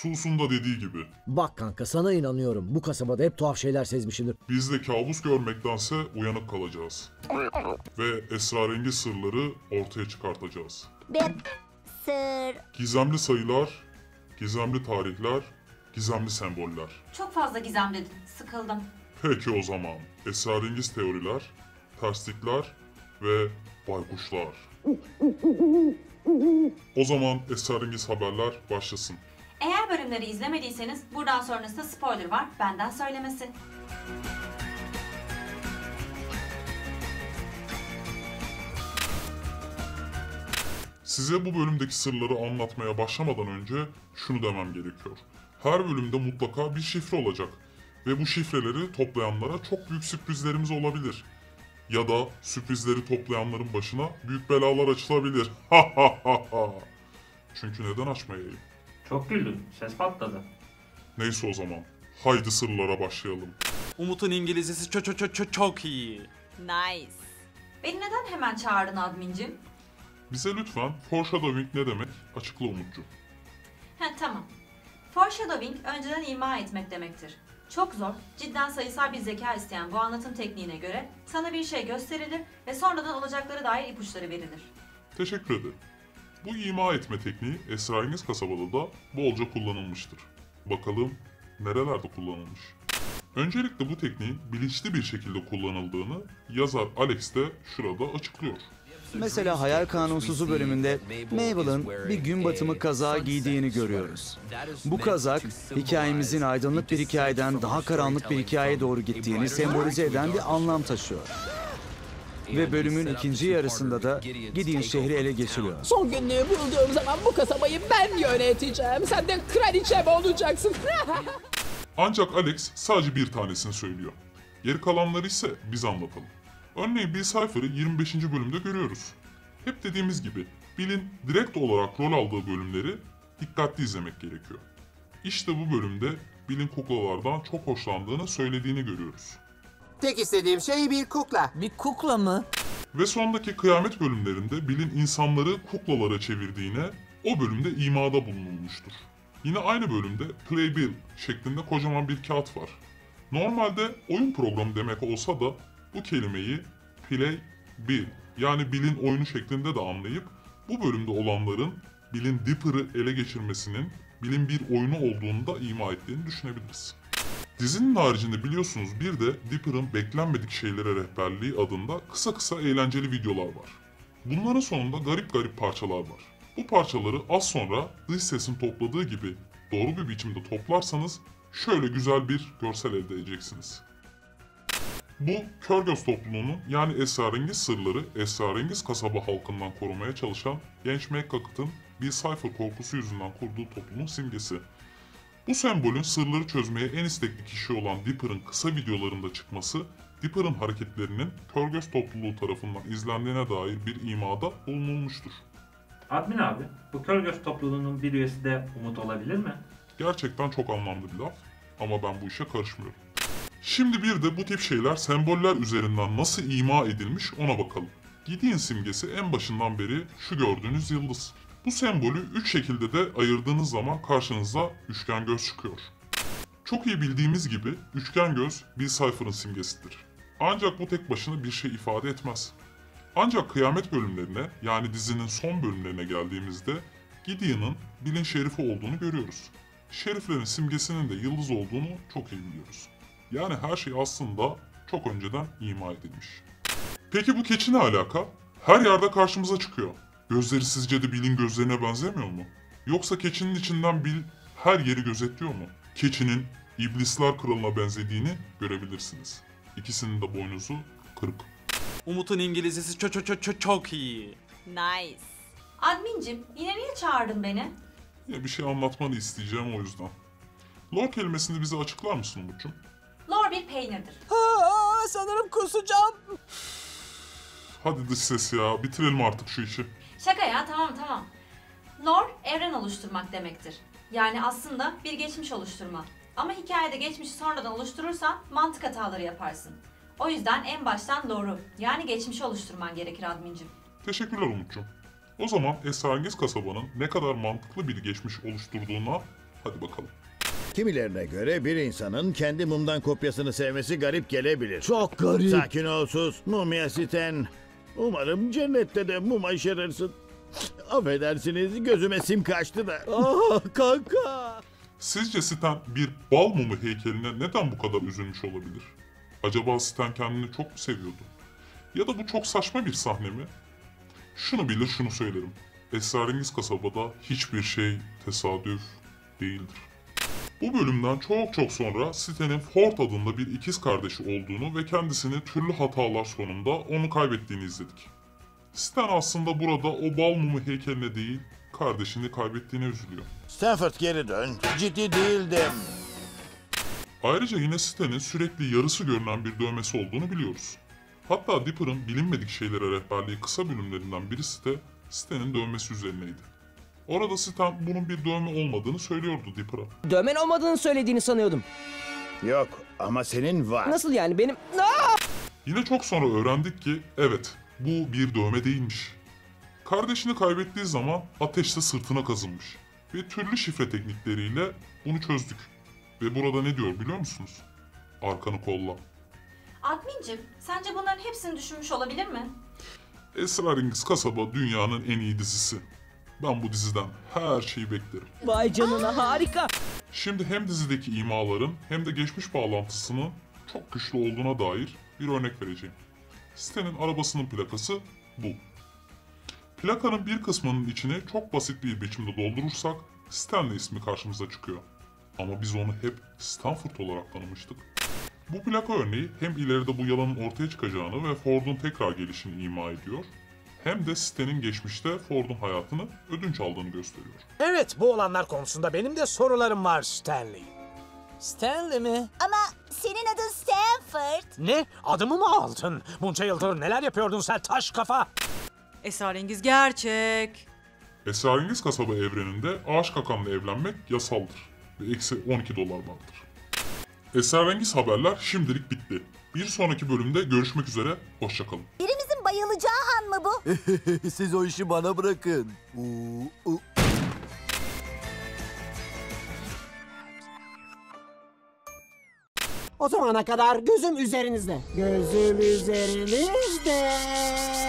Susun da dediği gibi. Bak kanka sana inanıyorum. Bu kasabada hep tuhaf şeyler sezmişimdir. Biz de kabus görmektense uyanık kalacağız. Ve esrarengiz sırları ortaya çıkartacağız. Bir sır. Gizemli sayılar, gizemli tarihler, gizemli semboller. Çok fazla gizem dedin. Sıkıldım. Peki o zaman esrarengiz teoriler, terslikler ve baykuşlar. O zaman esrarengiz haberler başlasın. Eğer bölümleri izlemediyseniz buradan sonrasında spoiler var. Benden söylemesi. Size bu bölümdeki sırları anlatmaya başlamadan önce şunu demem gerekiyor. Her bölümde mutlaka bir şifre olacak. Ve bu şifreleri toplayanlara çok büyük sürprizlerimiz olabilir. Ya da sürprizleri toplayanların başına büyük belalar açılabilir. Çünkü neden açmayayım? Çok güldün. Ses patladı. Neyse o zaman. Haydi sırlara başlayalım. Umut'un İngilizcesi çok iyi. Nice. Beni neden hemen çağırdın admincim? Bize lütfen foreshadowing ne demek açıkla Umut'cum. Tamam. Foreshadowing önceden ima etmek demektir. Çok zor, cidden sayısal bir zeka isteyen bu anlatım tekniğine göre sana bir şey gösterilir ve sonradan olacaklara dair ipuçları verilir. Teşekkür ederim. Bu ima etme tekniği esrarengiz kasabada da bolca kullanılmıştır. Bakalım nerelerde kullanılmış? Öncelikle bu tekniğin bilinçli bir şekilde kullanıldığını yazar Alex de şurada açıklıyor. Mesela Hayal Kanunsuzu bölümünde Mabel'ın bir gün batımı kazağı giydiğini görüyoruz. Bu kazak, hikayemizin aydınlık bir hikayeden daha karanlık bir hikayeye doğru gittiğini sembolize eden bir anlam taşıyor. Ve bölümün ikinci yarısında da Gideon şehri ele geçiriyor. Son günlüğü bulduğum zaman bu kasabayı ben yöneteceğim. Sen de kraliçem olacaksın. Ancak Alex sadece bir tanesini söylüyor. Geri kalanları ise biz anlatalım. Örneğin Bill Cipher'ı 25. bölümde görüyoruz. Hep dediğimiz gibi Bill'in direkt olarak rol aldığı bölümleri dikkatli izlemek gerekiyor. İşte bu bölümde Bill'in kuklalardan çok hoşlandığını söylediğini görüyoruz. Tek istediğim şey bir kukla. Bir kukla mı? Ve sondaki kıyamet bölümlerinde Bill'in insanları kuklalara çevirdiğine o bölümde imada bulunulmuştur. Yine aynı bölümde Play Bill şeklinde kocaman bir kağıt var. Normalde oyun programı demek olsa da bu kelimeyi Play Bill yani Bill'in oyunu şeklinde de anlayıp bu bölümde olanların Bill'in Dipper'ı ele geçirmesinin Bill'in bir oyunu olduğunu da ima ettiğini düşünebiliriz. Dizinin haricinde biliyorsunuz bir de Dipper'ın beklenmedik şeylere rehberliği adında kısa kısa eğlenceli videolar var. Bunların sonunda garip garip parçalar var. Bu parçaları az sonra dış sesin topladığı gibi doğru bir biçimde toplarsanız şöyle güzel bir görsel elde edeceksiniz. Bu kör göz topluluğunun yani esrarengiz sırları esrarengiz kasaba halkından korumaya çalışan genç McGucket'ın bir Cypher korkusu yüzünden kurduğu topluluğun simgesi. Bu sembolün sırları çözmeye en istekli kişi olan Dipper'ın kısa videolarında çıkması, Dipper'ın hareketlerinin kör göz topluluğu tarafından izlendiğine dair bir imada bulunulmuştur. Admin abi, bu kör göz topluluğunun bir üyesi de Umut olabilir mi? Gerçekten çok anlamlı bir laf ama ben bu işe karışmıyorum. Şimdi bir de bu tip şeyler semboller üzerinden nasıl ima edilmiş ona bakalım. Gideon simgesi en başından beri şu gördüğünüz yıldız. Bu sembolü 3 şekilde de ayırdığınız zaman karşınıza üçgen göz çıkıyor. Çok iyi bildiğimiz gibi üçgen göz Bill Cipher'ın simgesidir. Ancak bu tek başına bir şey ifade etmez. Ancak kıyamet bölümlerine yani dizinin son bölümlerine geldiğimizde Gideon'ın Bill'in şerifi olduğunu görüyoruz. Şeriflerin simgesinin de yıldız olduğunu çok iyi biliyoruz. Yani her şey aslında çok önceden ima edilmiş. Peki bu keçi ne alaka? Her yerde karşımıza çıkıyor. Gözleri sizce de Bill'in gözlerine benzemiyor mu? Yoksa keçinin içinden Bill her yeri gözetliyor mu? Keçinin iblisler kralına benzediğini görebilirsiniz. İkisinin de boynuzu kırık. Umut'un İngilizcesi çok iyi. Nice. Admincim, yine niye çağırdın beni? Ya bir şey anlatmanı isteyeceğim o yüzden. Lore kelimesini bize açıklar mısın Umut'cum? Lore bir peynirdir. Sanırım kusacağım. Hadi dış ses ya, bitirelim artık şu işi. Şaka ya, tamam. Lore, evren oluşturmak demektir. Yani aslında bir geçmiş oluşturma. Ama hikayede geçmişi sonradan oluşturursan mantık hataları yaparsın. O yüzden en baştan lore'u yani geçmişi oluşturman gerekir admincim. Teşekkürler Umut'cum. O zaman esrarengiz kasabanın ne kadar mantıklı bir geçmiş oluşturduğuna Hadi bakalım. Kimilerine göre bir insanın kendi mumdan kopyasını sevmesi garip gelebilir. Çok garip. Sakin ol sus. Mumya Stan. Umarım cennette de mum aşırırsın. Affedersiniz gözüme sim kaçtı da. Ah kanka. Sizce Stan bir bal mumu heykeline neden bu kadar üzülmüş olabilir? Acaba Stan kendini çok mu seviyordu? Ya da bu çok saçma bir sahne mi? Şunu bilir şunu söylerim. Esrarengiz kasabada hiçbir şey tesadüf değildir. Bu bölümden çok sonra Stan'in Ford adında bir ikiz kardeşi olduğunu ve kendisini türlü hatalar sonunda onu kaybettiğini izledik. Stan aslında burada o bal mumu heykeline değil, kardeşini kaybettiğine üzülüyor. Stanford geri dön. Ciddi değildim. Ayrıca yine Stan'in sürekli yarısı görünen bir dövmesi olduğunu biliyoruz. Hatta Dipper'ın bilinmedik şeylere rehberliği kısa bölümlerinden birisi de Stan'in dövmesi üzerineydi. Orada Stan bunun bir dövme olmadığını söylüyordu Dipper'a. Dövmen olmadığını söylediğini sanıyordum. Yok ama senin var. Nasıl yani benim... Yine çok sonra öğrendik ki evet bu bir dövme değilmiş. Kardeşini kaybettiği zaman ateşte sırtına kazınmış. Ve türlü şifre teknikleriyle bunu çözdük. Ve burada ne diyor biliyor musunuz? Arkanı kolla. Admincim, sence bunların hepsini düşünmüş olabilir mi? Esrarengiz Kasaba dünyanın en iyi dizisi. Ben bu diziden her şeyi beklerim. Vay canına harika. Şimdi hem dizideki imaların hem de geçmiş bağlantısının çok güçlü olduğuna dair bir örnek vereceğim. Stan'in arabasının plakası bu. Plakanın bir kısmının içine çok basit bir biçimde doldurursak Stanley ismi karşımıza çıkıyor. Ama biz onu hep Stanford olarak tanımıştık. Bu plaka örneği hem ileride bu yalanın ortaya çıkacağını ve Ford'un tekrar gelişini ima ediyor, hem de Stan'in geçmişte Ford'un hayatını ödünç aldığını gösteriyor. Evet, bu olanlar konusunda benim de sorularım var Stanley. Stanley mi? Ama senin adın Stanford. Ne? Adımı mı aldın? Bunca yıldır neler yapıyordun sen taş kafa? Esrarengiz gerçek. Esrarengiz Kasaba evreninde Ağaç Kakan'la evlenmek yasaldır ve eksi $12 vardır. Esrarengiz haberler şimdilik bitti. Bir sonraki bölümde görüşmek üzere, hoşçakalın. Birimizin bayılacağı an mı bu? Siz o işi bana bırakın. O zamana kadar gözüm üzerinizde. Gözüm üzerinizde.